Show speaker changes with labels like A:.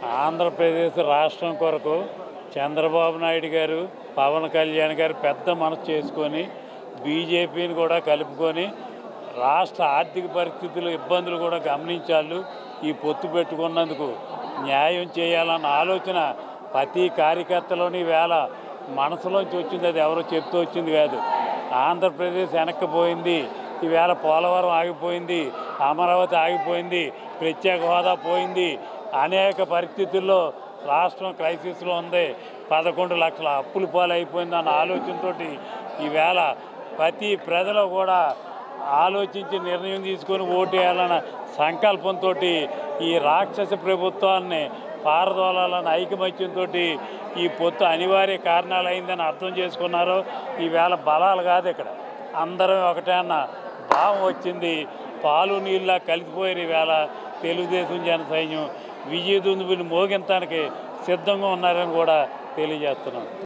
A: ఆంధ్రప్రదేశ్ రాష్ట్రం కొరకు చంద్రబాబు నాయుడు గారు, పవన్ కళ్యాణ్ గారు పెద్ద మనసు చేసుకొని బీజేపీని కూడా కలుపుకొని రాష్ట్ర ఆర్థిక పరిస్థితులు ఇబ్బందులు కూడా గమనించాలి. ఈ పొత్తు పెట్టుకున్నందుకు న్యాయం చేయాలన్న ఆలోచన ప్రతి కార్యకర్తలోని వేళ మనసులోంచి వచ్చింది. అది ఎవరో చెప్తూ వచ్చింది కాదు. ఆంధ్రప్రదేశ్ వెనక్కిపోయింది, ఈవేళ పోలవరం ఆగిపోయింది, అమరావతి ఆగిపోయింది, ప్రత్యేక హోదా పోయింది, అనేక పరిస్థితుల్లో రాష్ట్రం క్రైసిస్లో ఉంది, 11 లక్షల అప్పులు పాలైపోయింది అన్న ఆలోచనతో ఈవేళ ప్రతి ప్రజలు కూడా ఆలోచించి నిర్ణయం తీసుకొని ఓటేయాలన్న సంకల్పంతో ఈ రాక్షస ప్రభుత్వాన్ని పారదోలాలన్న ఐకమత్యంతో ఈ పొత్తు అనివార్య కారణాలు అయిందని అర్థం చేసుకున్నారు. ఈవేళ బలాలు కాదు, ఇక్కడ అందరం ఒకటే అన్న భావం వచ్చింది. పాలు నీళ్ళ కలిసిపోయారు. ఈవేళ తెలుగుదేశం జన సైన్యం విజయదుందుబిని మోగించడానికి సిద్ధంగా ఉన్నారని కూడా తెలియజేస్తున్నాం.